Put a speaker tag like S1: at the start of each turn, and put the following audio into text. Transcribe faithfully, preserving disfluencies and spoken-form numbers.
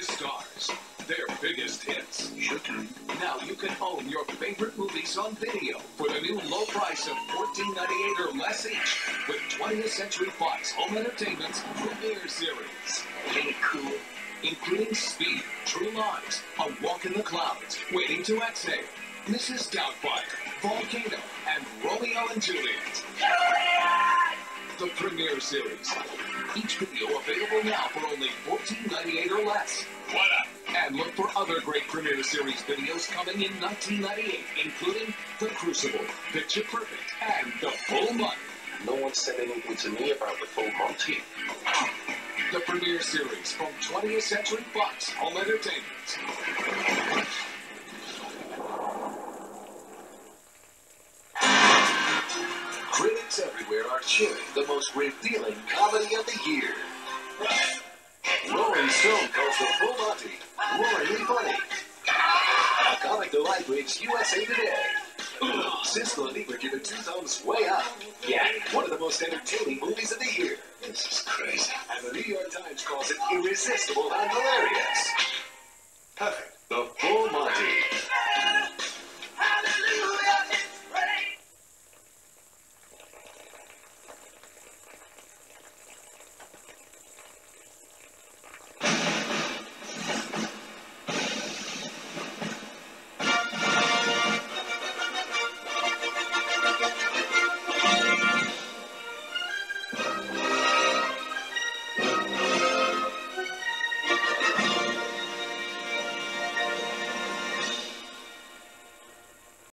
S1: biggest stars, their biggest hits.
S2: Showtime.
S1: Now you can own your favorite movies on video for the new low price of fourteen ninety-eight or less each with twentieth Century Fox Home Entertainment's premiere series.
S2: Ain't it cool?
S1: Including Speed, True Lies, A Walk in the Clouds, Waiting to Exhale, Missus Doubtfire, Volcano, and Romeo and Juliet. Juliet! The premiere series. Each video available now for only fourteen ninety-eight or less. What up? And look for other great premiere series videos coming in nineteen ninety-eight, including The Crucible, Picture Perfect, and The Full Monty.
S2: No one said anything to me about The Full Monty.
S1: The premiere series from twentieth Century Fox Home Entertainment. Critics everywhere are cheering the most revealing comedy of the year. Rolling Stone calls The Full Monty roaringly funny. A comic delight reached U S A Today. Siskel and Ebert give it two thumbs way up. Yeah, one of the most entertaining movies of the year. This is crazy. And the New York Times calls it irresistible and hilarious. Perfect. The Full Monty.